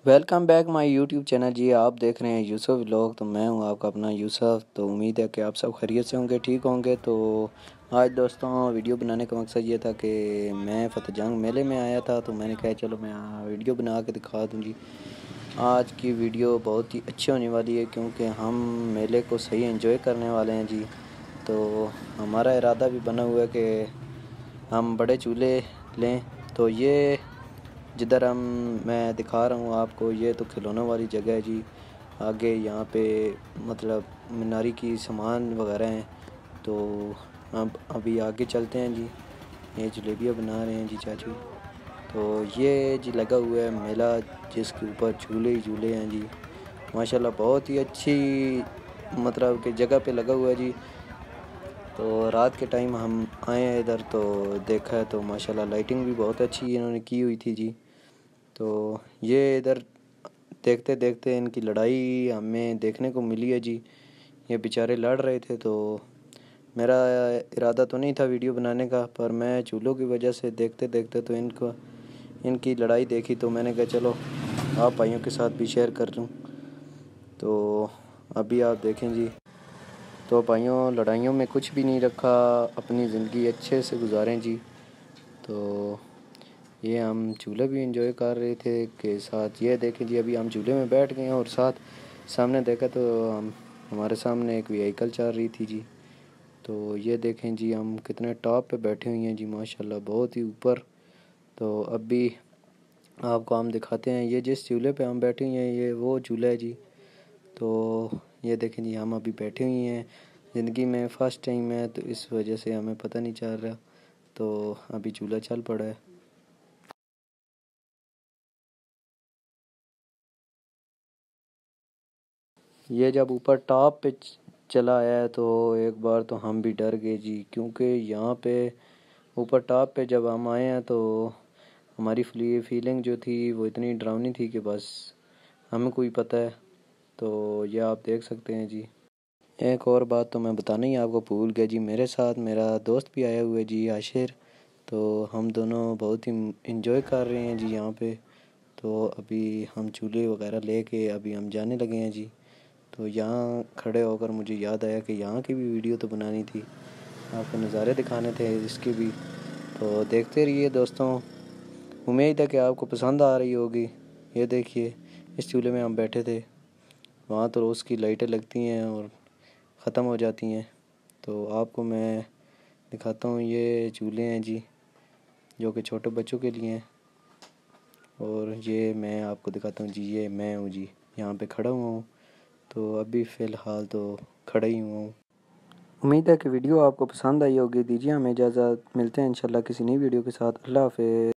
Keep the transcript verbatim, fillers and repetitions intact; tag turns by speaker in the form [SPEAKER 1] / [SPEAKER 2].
[SPEAKER 1] Welcome back my YouTube channel जी। आप देख रहे हैं यूसुफ व्लॉग। तो मैं हूं आपका अपना यूसुफ। तो उम्मीद है कि आप सब खैरियत से होंगे, ठीक होंगे। तो आज दोस्तों वीडियो बनाने का मकसद ये था कि मैं फतेहजंग मेले में आया था, तो मैंने कहा चलो मैं वीडियो बना के दिखा दूँ जी। आज की वीडियो बहुत ही अच्छी होने वाली है क्योंकि हम मेले को सही एंजॉय करने वाले हैं जी। तो हमारा इरादा भी बना हुआ है कि हम बड़े चूल्हे लें। तो ये जिधर हम मैं दिखा रहा हूँ आपको, ये तो खिलौनों वाली जगह है जी। आगे यहाँ पे मतलब मीनारी की सामान वगैरह हैं। तो अब अभी आगे चलते हैं जी। ये जलेबियाँ बना रहे हैं जी चाचू। तो ये जी लगा हुआ है मेला, जिसके ऊपर झूले ही झूले हैं जी। माशाल्लाह बहुत ही अच्छी मतलब कि जगह पे लगा हुआ है जी। तो रात के टाइम हम आए हैं इधर, तो देखा है तो माशाल्लाह लाइटिंग भी बहुत अच्छी इन्होंने की हुई थी जी। तो ये इधर देखते देखते इनकी लड़ाई हमें देखने को मिली है जी। ये बेचारे लड़ रहे थे, तो मेरा इरादा तो नहीं था वीडियो बनाने का, पर मैं चूल्हों की वजह से देखते देखते तो इनको इनकी लड़ाई देखी, तो मैंने कहा चलो आप भाइयों के साथ भी शेयर कर लूँ। तो अभी आप देखें जी। तो भाइयों लड़ाइयों में कुछ भी नहीं रखा, अपनी ज़िंदगी अच्छे से गुजारें जी। तो ये हम झूले भी इंजॉय कर रहे थे के साथ। ये देखें जी, अभी हम झूले में बैठ गए हैं और साथ सामने देखा तो हम हमारे सामने एक व्हीकल चल रही थी जी। तो ये देखें जी, हम कितने टॉप पे बैठे हुए हैं जी, माशाल्लाह बहुत ही ऊपर। तो अभी आपको हम दिखाते हैं, ये जिस झूले पे हम बैठे हुए हैं ये वो झूला है जी। तो ये देखें जी, हम अभी बैठे हुए हैं। ज़िंदगी में फ़र्स्ट टाइम है तो इस वजह से हमें पता नहीं चल रहा। तो अभी झूला चल पड़ा है। ये जब ऊपर टॉप पे चला आया तो एक बार तो हम भी डर गए जी, क्योंकि यहाँ पे ऊपर टॉप पे जब हम आए हैं तो हमारी फीलिंग जो थी वो इतनी डरावनी थी कि बस हमें कोई पता है। तो ये आप देख सकते हैं जी। एक और बात तो मैं बताना ही आपको भूल गया जी, मेरे साथ मेरा दोस्त भी आया हुआ है जी, आशिर। तो हम दोनों बहुत ही इंजॉय कर रहे हैं जी यहाँ पे। तो अभी हम चूल्हे वगैरह लेके अभी हम जाने लगे हैं जी। तो यहाँ खड़े होकर मुझे याद आया कि यहाँ की भी वीडियो तो बनानी थी, आपको नज़ारे दिखाने थे इसके भी। तो देखते रहिए दोस्तों, उम्मीद है कि आपको पसंद आ रही होगी। ये देखिए, इस चूल्हे में हम बैठे थे, वहाँ तो रोज़ की लाइटें लगती हैं और ख़त्म हो जाती हैं। तो आपको मैं दिखाता हूँ, ये चूल्हे हैं जी जो कि छोटे बच्चों के लिए हैं। और ये मैं आपको दिखाता हूँ जी, ये मैं हूँ जी, यहाँ पे खड़ा हुआ हूँ। तो अभी फ़िलहाल तो खड़ा ही हुआ हूँ। उम्मीद है कि वीडियो आपको पसंद आई होगी। दीजिए हमें इजाज़त, मिलते हैं इंशाल्लाह किसी नई वीडियो के साथ। अल्लाह हाफ़िज़।